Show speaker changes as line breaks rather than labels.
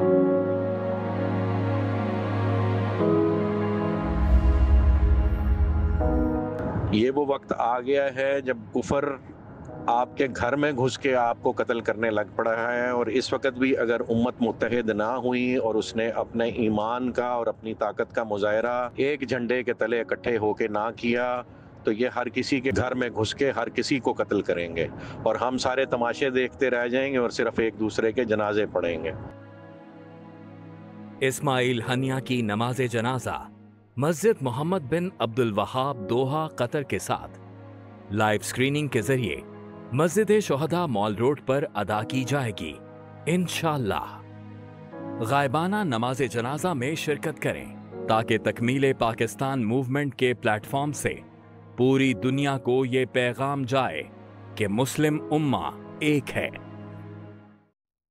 یہ وہ وقت آ گیا ہے جب کفر آپ کے گھر میں گھس کے آپ کو قتل کرنے لگ پڑا ہے، اور اس وقت بھی اگر امت متحد نہ ہوئی اور اس نے اپنے ایمان کا اور اپنی طاقت کا مظاہرہ ایک جھنڈے کے تلے اکٹھے ہو کے نہ کیا تو یہ ہر کسی کے گھر میں گھس کے ہر کسی کو قتل کریں گے، اور ہم سارے تماشے دیکھتے رہ جائیں گے اور صرف ایک دوسرے کے جنازے پڑھیں گے۔
اسماعیل ہنیہ کی نماز جنازہ مسجد محمد بن عبد الوہاب دوحہ قطر کے ساتھ لائیو سکریننگ کے ذریعے مسجد شہداء مال روڈ پر ادا کی جائے گی انشاءاللہ۔ غائبانہ نماز جنازہ میں شرکت کریں تاکہ تکمیل پاکستان موومنٹ کے پلیٹ فارم سے پوری دنیا کو یہ پیغام جائے کہ مسلم امہ ایک ہے۔